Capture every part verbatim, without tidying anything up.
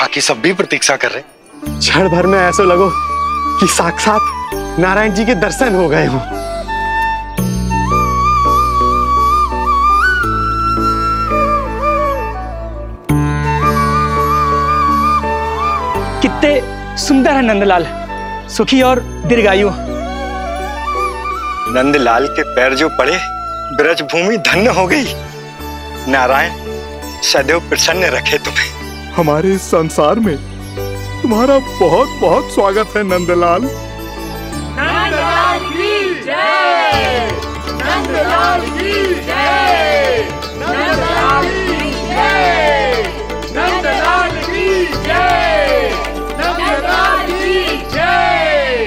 बाकी सब भी प्रतीक्षा कर रहे। क्षण भर में ऐसा लगो कि साक्षात नारायण जी के दर्शन हो गए हों। कितने सुंदर है नंदलाल, सुखी और दीर्घायु। नंदलाल के पैर जो पड़े ब्रज भूमि धन्य हो गई। नारायण सदैव प्रसन्न रखे तुम्हें। हमारे इस संसार में तुम्हारा बहुत बहुत स्वागत है नंदलाल। नंदलाल की जय, नंदलाल की जय, नंदलाल की जय, नंदलाल की जय, नंदलाल की जय।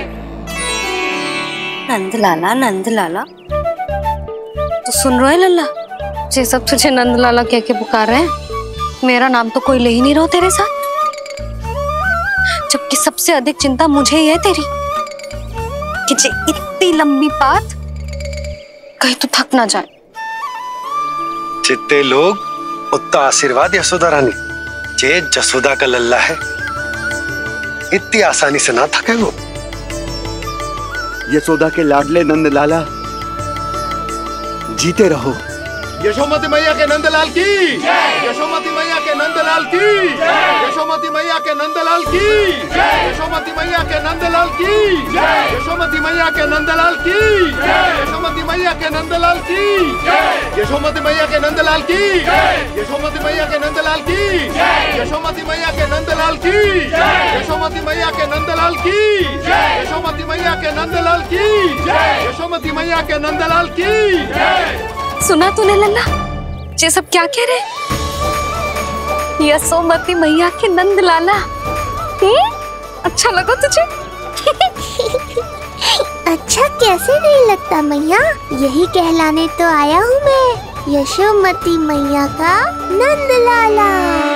नंदलाला नंदलाला, तो सुन रहे लल्ला, ये सब तुझे नंदलाला कह के पुकार रहे हैं। मेरा नाम तो कोई ले ही नहीं रहा तेरे साथ, जबकि सबसे अधिक चिंता मुझे ही है तेरी कि जे इतनी लंबी बात कहीं तो थक ना जाए। जितने लोग उतना आशीर्वाद यशोदा रानी। जे जसोदा का लल्ला है इतनी आसानी से ना थके वो। यशोदा के लाडले नंदलाला जीते रहो। यशोमती मैया के नंदलाल की जय, यशोमती मैया के नंदलाल की जय, यशोमती मैया के नंदलाल की जय, यशोमती मैया के नंदलाल की जय, यशोमती मैया के नंदलाल की जय, यशोमती मैया के नंदलाल की जय, यशोमती मैया के नंदलाल की जय, यशोमती मैया के नंदलाल की जय, यशोमती मैया के नंदलाल की जय, यशोमती मैया के नंदलाल की जय, यशोमती मैया के नंदलाल की जय, यशोमती मैया के नंदलाल की जय। सुना तूने लल्ला, ये सब क्या कह रहे? यशोमती मैया के नंदलाला। अच्छा लगा तुझे? अच्छा कैसे नहीं लगता मैया, यही कहलाने तो आया हूँ मैं, यशोमती मैया का नंदलाला।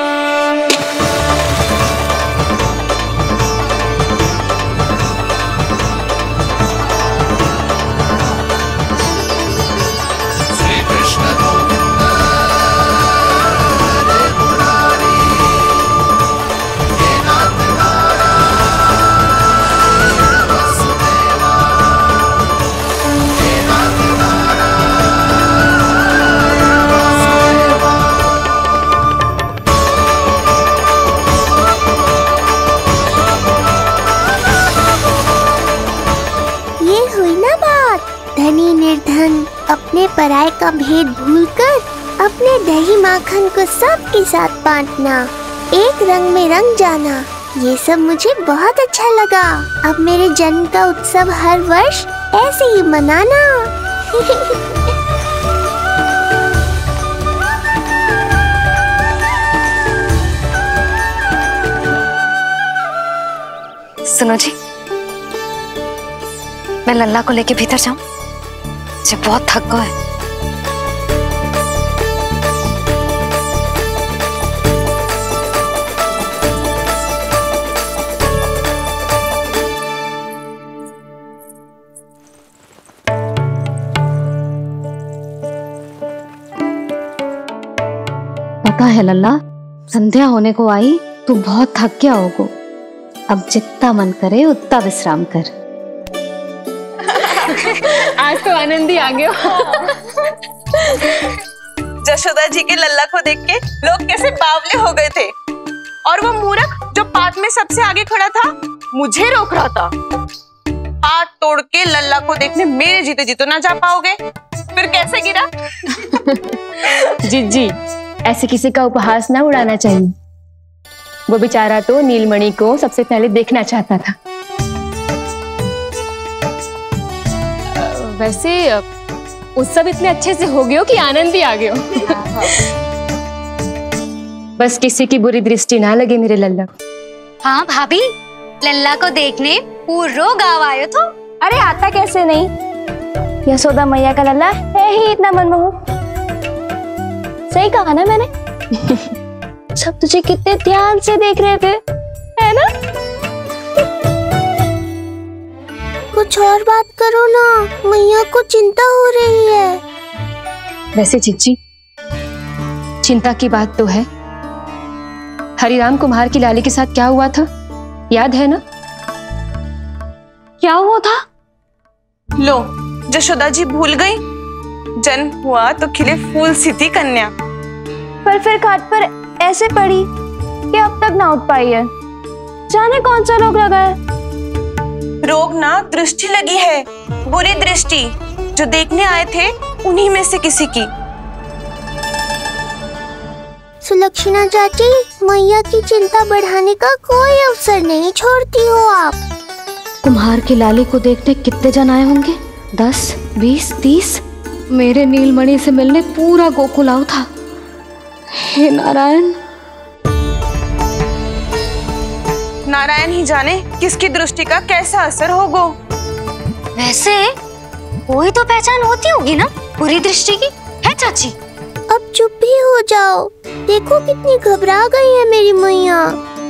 धनी निर्धन अपने पराये का भेद भूलकर अपने दही माखन को सबके साथ बांटना, एक रंग में रंग जाना, ये सब मुझे बहुत अच्छा लगा। अब मेरे जन्म का उत्सव हर वर्ष ऐसे ही मनाना। सुनो जी, मैं लल्ला को लेके भीतर जाऊं? मुझे बहुत थक गया है। पता है लल्ला, संध्या होने को आई तो बहुत थक गया होगा। अब जितना मन करे उतना विश्राम कर। आज तो आनंद ही आ गया। जशोदा जी के लल्ला को देख के लोग कैसे बावले हो गए थे, और वो मूर्ख जो पाठ में सबसे आगे खड़ा था मुझे रोक रहा था। हाथ तोड़ के लल्ला को देखने मेरे जीते जी तो ना जा पाओगे, फिर कैसे गिरा? जीजी, ऐसे किसी का उपहास ना उड़ाना चाहिए। वो बेचारा तो नीलमणि को सबसे पहले देखना चाहता था। वैसे उत्सव इतने अच्छे से हो गया कि आनंद ही आ गया। बस किसी की बुरी दृष्टि ना लगे मेरे लल्ला को। हाँ भाभी, लल्ला को देखने पूरा गांव आयो तो। अरे आता कैसे नहीं, यशोदा मैया का लल्ला है ही इतना मनमोहक। सही कहा ना मैंने? सब तुझे कितने ध्यान से देख रहे थे, है ना? कुछ और बात करो ना, मैया को चिंता हो रही है। वैसे चिच्ची, चिंता की बात तो है, हरिराम कुम्हार की लाली के साथ क्या हुआ था, याद है ना? क्या हुआ था? लो, जशोदा जी भूल गई। जन्म हुआ तो खिले फूल सी थी कन्या, पर फिर खाट पर ऐसे पड़ी कि अब तक ना उठ पाई है। जाने कौन सा रोग लगा है। रोग ना दृष्टि लगी है, बुरी दृष्टि। जो देखने आए थे उन्हीं में से किसी की। सुलक्षणा चाची, मैया की चिंता बढ़ाने का कोई अवसर नहीं छोड़ती हो आप। कुम्हार की लाली को देखने कितने जन आए होंगे? दस, बीस, तीस। मेरे नीलमणि से मिलने पूरा गोकुल आओ था। हे नारायण। नारायण ही जाने किसकी दृष्टि का कैसा असर होगा। वैसे कोई तो पहचान होती होगी ना बुरी दृष्टि की, है चाची? अब चुप भी हो जाओ। देखो कितनी घबरा गई है मेरी मैया।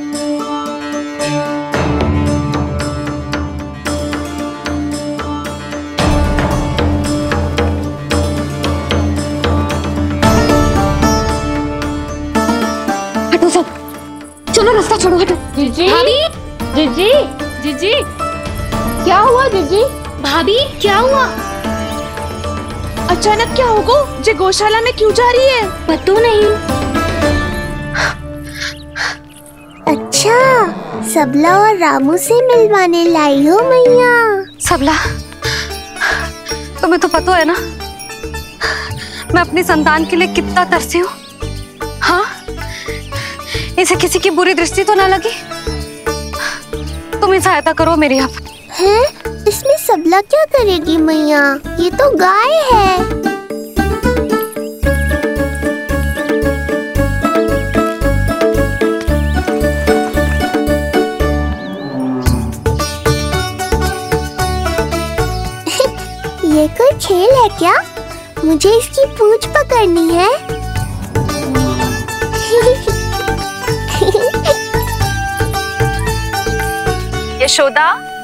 हटो सब, चलो रास्ता छोड़ो, हटो। जीजी, भाभी, जीजी, जीजी, क्या हुआ जीजी? भाभी क्या हुआ? अचानक क्या होगा? जे गौशाला में क्यों जा रही है? पता नहीं। अच्छा, सबला और रामू से मिलवाने लाई हो मैया। सबला, तुम्हें तो पता है ना मैं अपनी संतान के लिए कितना तरसी हूँ। हाँ, इसे किसी की बुरी दृष्टि तो ना लगी। तुम ही सहायता करो मेरी। आप हैं? इसमें सबला क्या करेगी मैया? ये तो गाय है। ये कोई खेल है क्या? मुझे इसकी पूंछ पकड़नी है। यशोदा,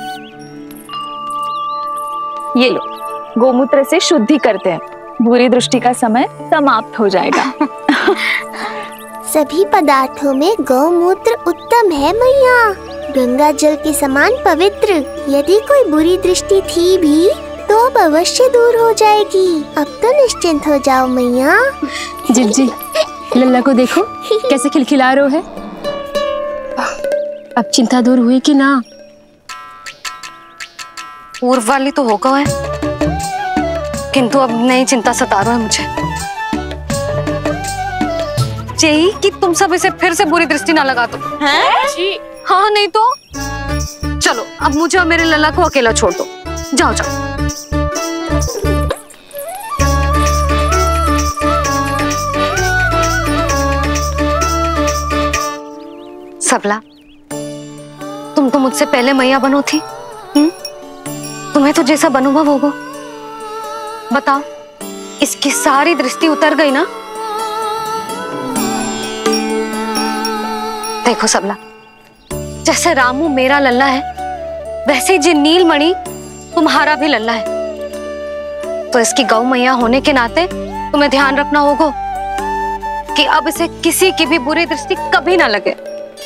ये लो, गोमूत्र से शुद्धि करते हैं। बुरी दृष्टि का समय समाप्त हो जाएगा। सभी पदार्थों में गौमूत्र उत्तम है मैया, गंगा जल के समान पवित्र। यदि कोई बुरी दृष्टि थी भी तो अब अवश्य दूर हो जाएगी। अब तो निश्चिंत हो जाओ मैया। जिज्जी, लल्ला को देखो कैसे खिलखिला रहा है। अब चिंता दूर हुई कि ना? पूर्व वाली तो होगा है, किंतु अब नई चिंता सता रहा है मुझे। यही कि तुम सब इसे फिर से बुरी दृष्टि ना लगा दो। हैं? जी। हाँ, नहीं तो चलो अब मुझे और मेरे लल्ला को अकेला छोड़ दो। जाओ जाओ। सबला, तुम तो मुझसे पहले मैया बनो थी। हुँ? तुम्हें तो जैसा अनुभव होगा। बताओ, इसकी सारी दृष्टि उतर गई ना? देखो सबला, जैसे रामू मेरा लल्ला है, वैसे जी नीलमणि तुम्हारा भी लल्ला है। तो इसकी गौ मैया होने के नाते तुम्हें ध्यान रखना होगा कि अब इसे किसी की भी बुरी दृष्टि कभी ना लगे।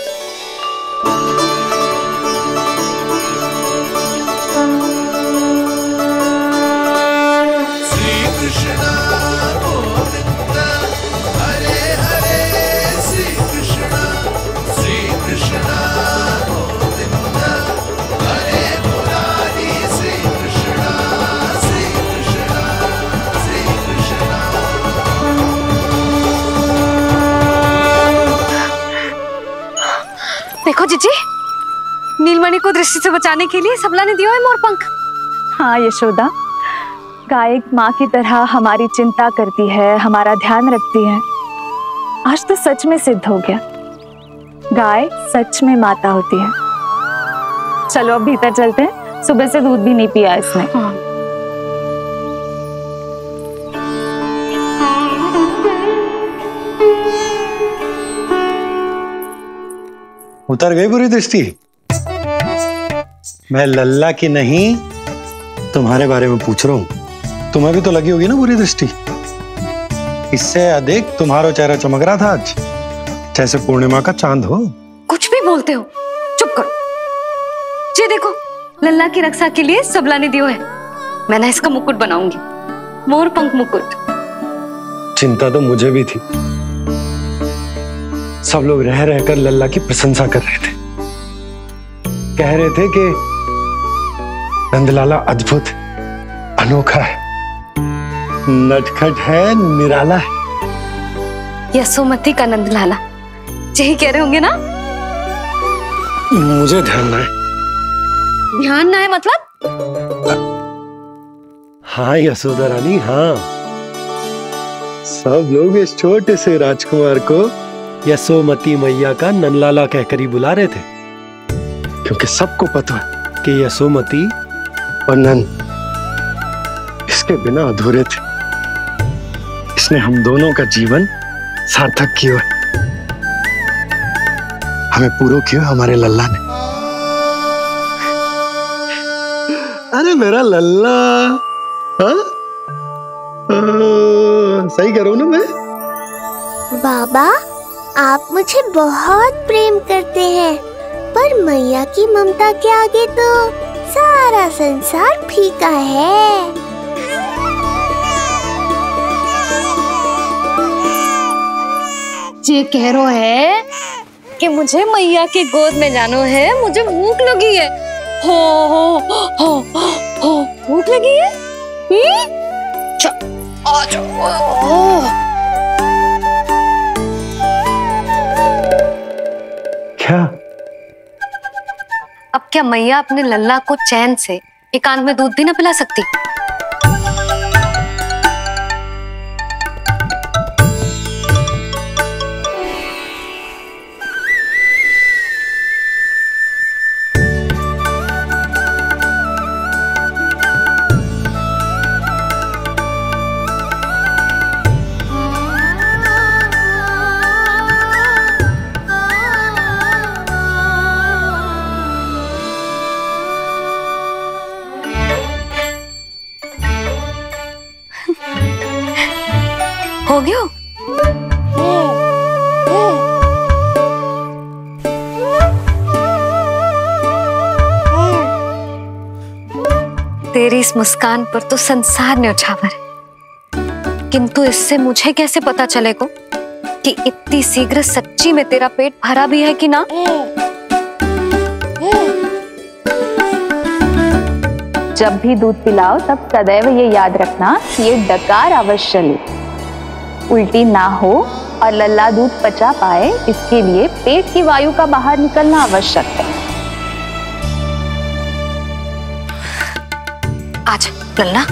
देखो जीजी, नीलमणि को दृष्टि से बचाने के लिए सबला ने दिया है मोर पंख। हाँ यशोदा, गाय माँ की तरह हमारी चिंता करती है, हमारा ध्यान रखती है। आज तो सच में सिद्ध हो गया, गाय सच में माता होती है। चलो अब भीतर चलते हैं, सुबह से दूध भी नहीं पिया इसने। हाँ। उतर गई बुरी दृष्टि? मैं लल्ला की नहीं तुम्हारे बारे में पूछ रहा हूं। तुम्हें भी तो लगी होगी ना बुरी दृष्टि? इससे अधिक तुम्हारा चेहरा चमक रहा था आज। जैसे पूर्णिमा का चांद हो। कुछ भी बोलते हो, चुप करो। ये देखो, लल्ला की रक्षा के लिए सबला ने दियो है। मैं ना इसका मुकुट बनाऊंगी, मोर पंख मुकुट। चिंता तो मुझे भी थी। सब लोग रह रहकर लल्ला की प्रशंसा कर रहे थे, कह रहे थे कि नंदलाला अद्भुत, अनोखा है, नटखट है, निराला है। यशोमती का नंदलाला, यही कह रहे होंगे ना? मुझे ध्यान ना है। ध्यान ना है मतलब? हाँ यशोदा रानी, हाँ। सब लोग इस छोटे से राजकुमार को यशोमती मैया का नंदलाला कहकर ही बुला रहे थे, क्योंकि सबको पता है कि यशोमती और नंद इसके बिना अधूरे थे। इसने हम दोनों का जीवन सार्थक किया है। हमें पूरा किया हमारे लल्ला ने। अरे मेरा लल्ला, हाँ? सही करो ना मैं? बाबा, आप मुझे बहुत प्रेम करते हैं, पर मैया की ममता के आगे तो सारा संसार फीका है। ये कह रो है कि मुझे मैया की गोद में जानो है, मुझे भूख लगी है। हो हो हो हो भूख लगी है? आ जाओ। क्या? अब क्या मैया अपने लल्ला को चैन से एकांत में दूध भी ना पिला सकती? हो गया? तेरी इस मुस्कान पर तो संसार न्यौछावर है, किंतु इससे मुझे कैसे पता चलेगा कि इतनी शीघ्र सच्ची में तेरा पेट भरा भी है कि ना? जब भी दूध पिलाओ तब सदैव ये याद रखना कि ये डकार अवश्य ले, उल्टी ना हो और लल्ला दूध पचा पाए, इसके लिए पेट की वायु का बाहर निकलना आवश्यक है। आज लल्ला,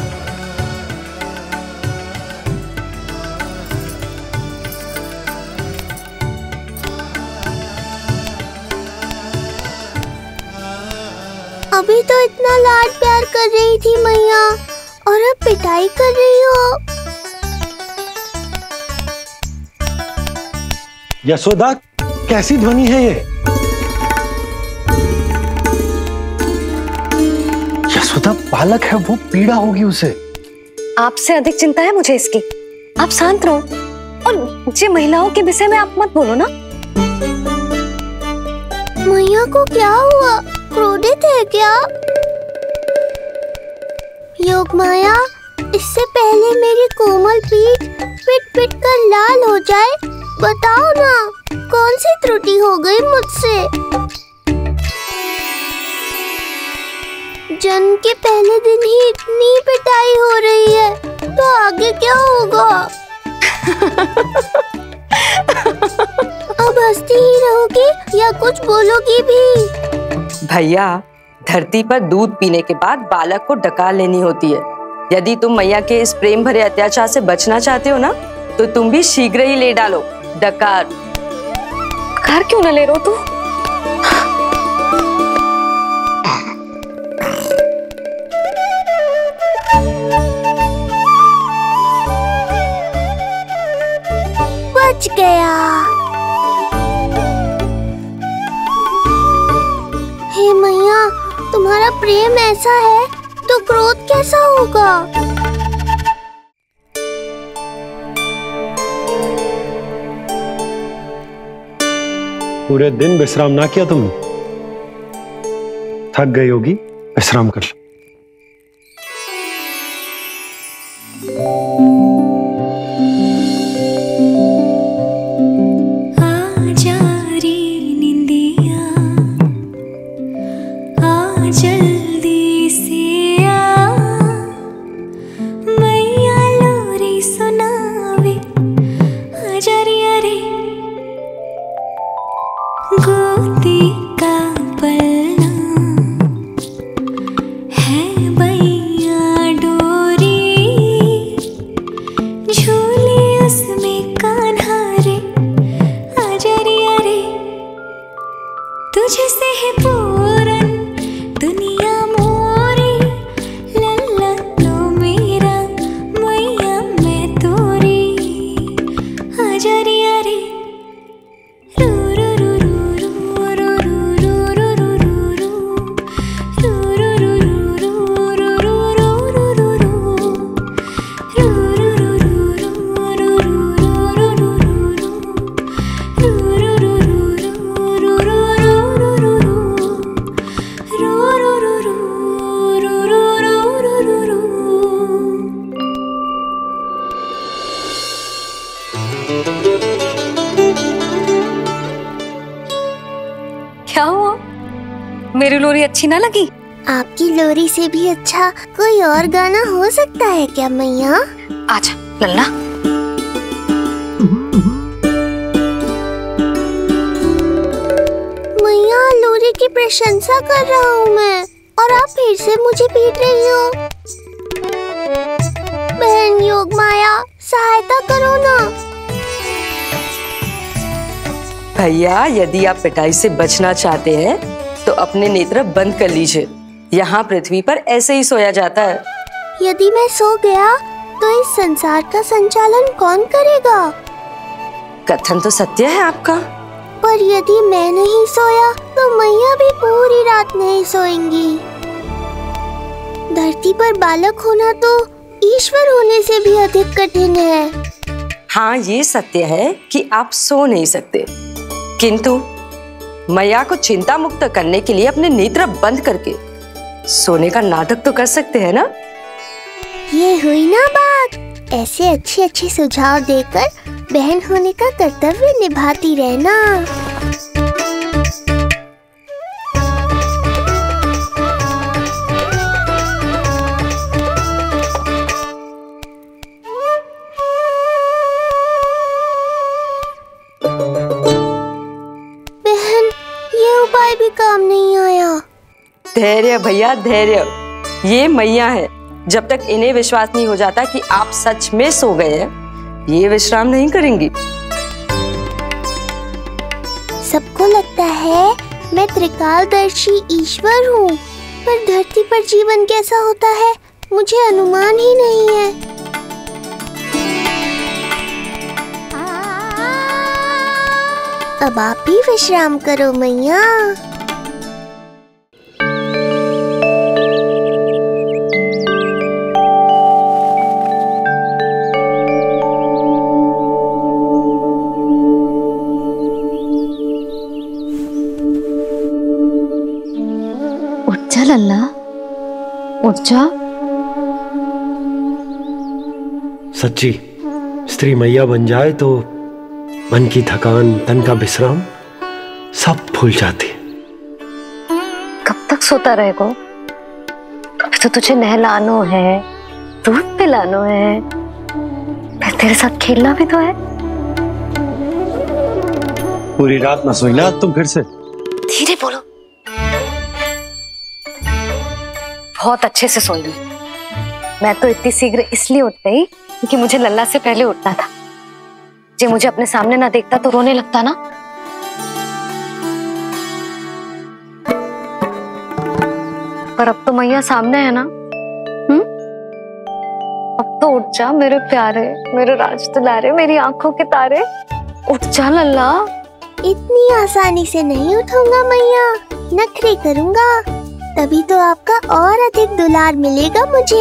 अभी तो इतना लाड प्यार कर रही थी मैया, और अब पिटाई कर रही हो। यशोदा, कैसी ध्वनि है ये? यशोदा, बालक है वो, पीड़ा होगी उसे। आपसे अधिक चिंता है मुझे इसकी। आप शांत रहो, और ये महिलाओं के विषय में आप मत बोलो ना। मैया को क्या हुआ? क्रोधित है क्या? योग माया, इससे पहले मेरी कोमल पीठ पिट पिट कर लाल हो जाए, बताओ ना कौन सी त्रुटि हो गई मुझसे? जन्म के पहले दिन ही इतनी पिटाई हो रही है, तो आगे क्या होगा? अब हंसती ही रहोगी या कुछ बोलोगी भी? भैया, धरती पर दूध पीने के बाद बालक को डकार लेनी होती है। यदि तुम मैया के इस प्रेम भरे अत्याचार से बचना चाहते हो ना, तो तुम भी शीघ्र ही ले डालो डकार। डकार क्यों ना ले रो तू? बच गया। हे मैया, तुम्हारा प्रेम ऐसा है तो क्रोध कैसा होगा? पूरे दिन विश्राम ना किया तुमने? थक गई होगी, विश्राम कर लो। क्या हुआ? मेरी लोरी अच्छी ना लगी? आपकी लोरी से भी अच्छा कोई और गाना हो सकता है क्या मैया? आजा लल्ला। मैया, लोरी की प्रशंसा कर रहा हूँ मैं और आप फिर से मुझे पीट रही हो। बहन योग माया, सहायता करो ना। भैया, यदि आप पिटाई से बचना चाहते हैं तो अपने नेत्र बंद कर लीजिए। यहाँ पृथ्वी पर ऐसे ही सोया जाता है। यदि मैं सो गया तो इस संसार का संचालन कौन करेगा? कथन तो सत्य है आपका। पर यदि मैं नहीं सोया तो मैया भी पूरी रात नहीं सोएंगी। धरती पर बालक होना तो ईश्वर होने से भी अधिक कठिन है। हाँ, ये सत्य है कि आप सो नहीं सकते, किंतु मैया को चिंता मुक्त करने के लिए अपने नेत्र बंद करके सोने का नाटक तो कर सकते हैं ना? ये हुई ना बात। ऐसे अच्छे अच्छे सुझाव देकर बहन होने का कर्तव्य निभाती रहना। बहन, ये उपाय भी काम नहीं आया। धैर्य भैया, धैर्य। ये मैया है, जब तक इन्हें विश्वास नहीं हो जाता कि आप सच में सो गए हैं, ये विश्राम नहीं करेंगी। सबको लगता है मैं त्रिकालदर्शी ईश्वर हूँ, पर धरती पर जीवन कैसा होता है मुझे अनुमान ही नहीं है। अब आप भी विश्राम करो मैया। उठ जा लल्ला, उठ जा। सच्ची स्त्री मैया बन जाए तो मन की थकान, तन का विश्राम सब भूल जाती। कब तक सोता रहेगा? अभी तो तुझे नहलानो है, दूध पिलानो है, फिर तेरे साथ खेलना भी तो है। पूरी रात ना सोई ना तुम फिर से? धीरे बोलो। बहुत अच्छे से सोई। मैं तो इतनी शीघ्र इसलिए उठ गई क्योंकि मुझे लल्ला से पहले उठना था। जो मुझे अपने सामने ना देखता तो रोने लगता ना। पर अब तो मैया सामने है ना। हम्म? अब तो उठ जा मेरे प्यारे, मेरे राज दुलारे, मेरी आंखों के तारे। उठ जा लल्ला। इतनी आसानी से नहीं उठूंगा मैया, नखरे करूंगा, तभी तो आपका और अधिक दुलार मिलेगा मुझे।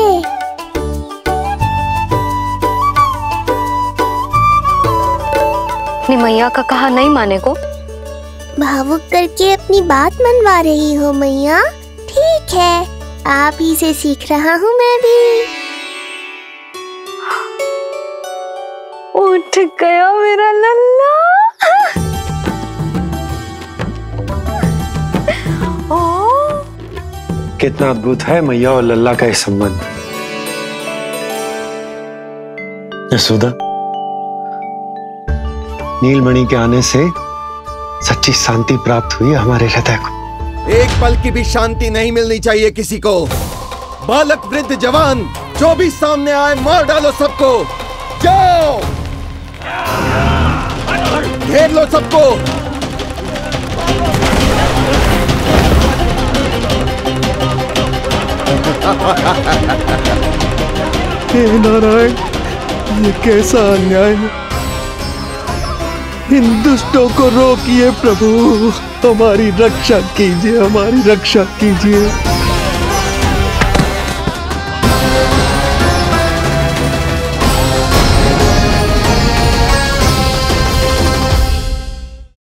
अपनी मैया का कहा नहीं माने को, भावुक करके अपनी बात मनवा रही हो मैया। ठीक है, आप ही से सीख रहा हूँ मैं भी। उठ गया मेरा लल्ला। ओ, कितना अद्भुत है मैया और लल्ला का ये संबंध। यशोदा, नीलमणि के आने से सच्ची शांति प्राप्त हुई हमारे हृदय को। एक पल की भी शांति नहीं मिलनी चाहिए किसी को। बालक वृद्ध जवान जो भी सामने आए मार डालो सबको। जाओ, घेर लो सबको। हे नारायण, ये कैसा अन्याय है। इन दुष्टों को रोकिए प्रभु, हमारी रक्षा कीजिए, हमारी रक्षा कीजिए।